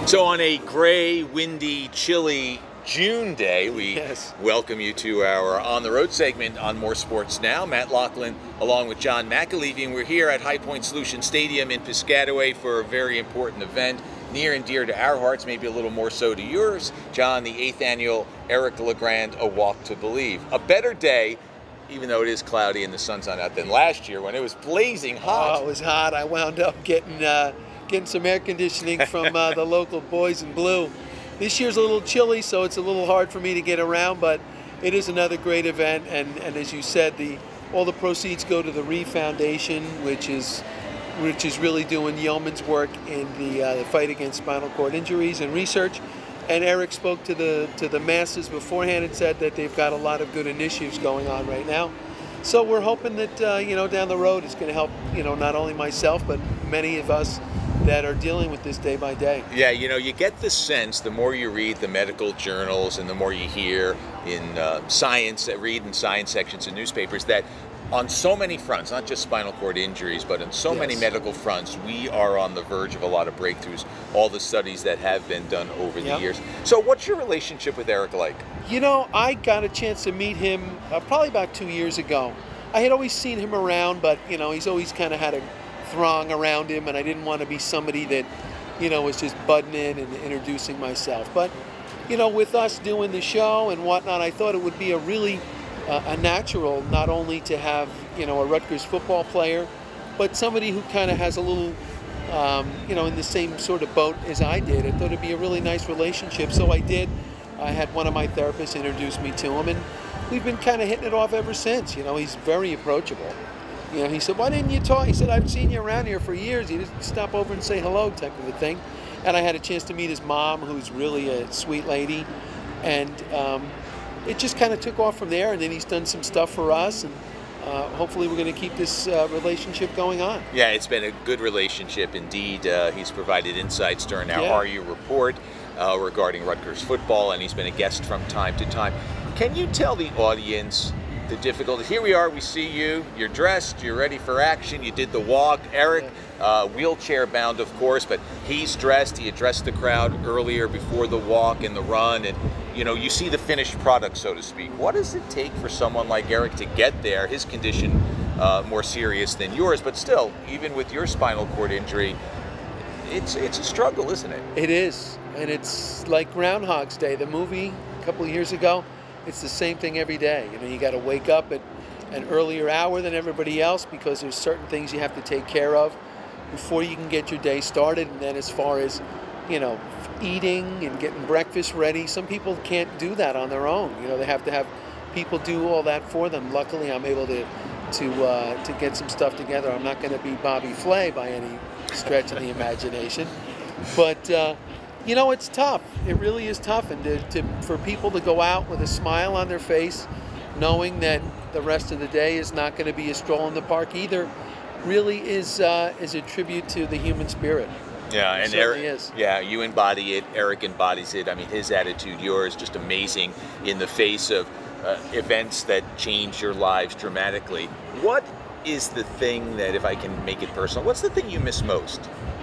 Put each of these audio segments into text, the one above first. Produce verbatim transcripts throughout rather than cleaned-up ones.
So on a gray, windy, chilly June day, we yes. welcome you to our On the Road segment on More Sports Now. Matt Laughlin along with John McAlevey, and we're here at Highpoint Solutions Stadium in Piscataway for a very important event near and dear to our hearts, maybe a little more so to yours. John, the eighth annual Eric LeGrand A Walk to Believe. A better day, even though it is cloudy and the sun's not out, than last year when it was blazing hot. Oh, it was hot. I wound up getting uh, getting some air conditioning from uh, the local boys in blue. This year's a little chilly, so it's a little hard for me to get around, but it is another great event. And, and as you said, the all the proceeds go to the Reeve Foundation, which is which is really doing yeoman's work in the, uh, the fight against spinal cord injuries and research. And Eric spoke to the to the masses beforehand and said that they've got a lot of good initiatives going on right now. So we're hoping that uh, you know, down the road it's going to help, you know, not only myself but many of us that are dealing with this day by day. Yeah, you know, you get the sense the more you read the medical journals and the more you hear in uh, science, read in science sections in newspapers, that on so many fronts, not just spinal cord injuries, but on so yes. many medical fronts, we are on the verge of a lot of breakthroughs, all the studies that have been done over yep. the years. So what's your relationship with Eric like? You know, I got a chance to meet him uh, probably about two years ago. I had always seen him around, but, you know, he's always kind of had a throng around him, and I didn't want to be somebody that, you know, was just butting in and introducing myself. But, you know, with us doing the show and whatnot, I thought it would be a really uh, a natural not only to have, you know, a Rutgers football player, but somebody who kind of has a little, um, you know, in the same sort of boat as I did. I thought it'd be a really nice relationship, so I did. I had one of my therapists introduce me to him, and we've been kind of hitting it off ever since. You know, he's very approachable. You know, he said, "Why didn't you talk?" He said, "I've seen you around here for years. You just stop over and say hello," type of a thing. And I had a chance to meet his mom, who's really a sweet lady. And um, it just kind of took off from there. And then he's done some stuff for us. And uh, hopefully we're going to keep this uh, relationship going on. Yeah, it's been a good relationship indeed. Uh, he's provided insights during our yeah. Are You report uh, regarding Rutgers football, and he's been a guest from time to time. Can you tell the audience the difficulty? Here we are, we see you, you're dressed, you're ready for action, you did the walk. Eric, uh, wheelchair bound of course, but he's dressed, he addressed the crowd earlier before the walk and the run, and you know, you see the finished product, so to speak. What does it take for someone like Eric to get there? His condition uh, more serious than yours, but still, even with your spinal cord injury, it's, it's a struggle, isn't it? It is, and it's like Groundhog's Day, the movie a couple of years ago. It's the same thing every day. You know, you got to wake up at an earlier hour than everybody else because there's certain things you have to take care of before you can get your day started. And then as far as, you know, eating and getting breakfast ready, some people can't do that on their own. You know, they have to have people do all that for them. Luckily, I'm able to to uh, to get some stuff together. I'm not going to be Bobby Flay by any stretch of the imagination, but. Uh, You know, it's tough. It really is tough, and to, to, for people to go out with a smile on their face, knowing that the rest of the day is not going to be a stroll in the park either, really is uh, is a tribute to the human spirit. Yeah, it and certainly Eric, is. yeah, you embody it. Eric embodies it. I mean, his attitude, yours, just amazing in the face of uh, events that change your lives dramatically. What is the thing that, if I can make it personal, what's the thing you miss most?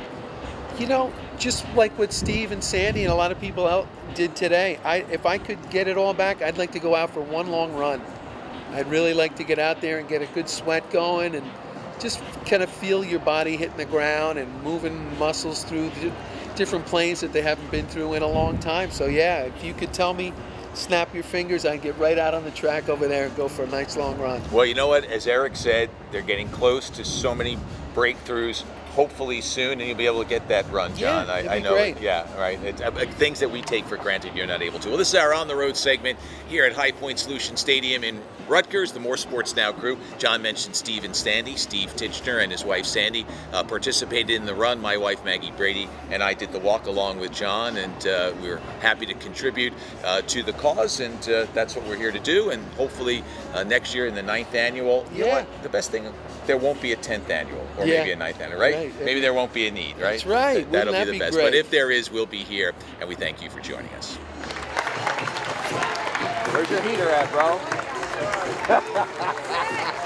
You know, just like what Steve and Sandy and a lot of people out did today, I, if I could get it all back, I'd like to go out for one long run. I'd really like to get out there and get a good sweat going and just kind of feel your body hitting the ground and moving muscles through the different planes that they haven't been through in a long time. So yeah, if you could tell me, snap your fingers, I'd get right out on the track over there and go for a nice long run. Well, you know what, as Eric said, they're getting close to so many breakthroughs. Hopefully soon, and you'll be able to get that run, John. Yeah, I, I know. great. It, yeah, right. It's, uh, things that we take for granted, you're not able to. Well, this is our On the Road segment here at Highpoint Solutions Stadium in Rutgers, the More Sports Now crew. John mentioned Steve and Sandy. Steve Titchener and his wife Sandy uh, participated in the run. My wife Maggie Brady and I did the walk along with John, and uh, we were happy to contribute uh, to the cause, and uh, that's what we're here to do. And hopefully uh, next year in the ninth annual, you yeah. know what? The best thing, there won't be a tenth annual or yeah. maybe a ninth annual, right? right? Maybe there won't be a need, right? That's right. Th that'll Wouldn't be that the be best. great? But if there is, we'll be here, and we thank you for joining us. Where's your heater at, bro?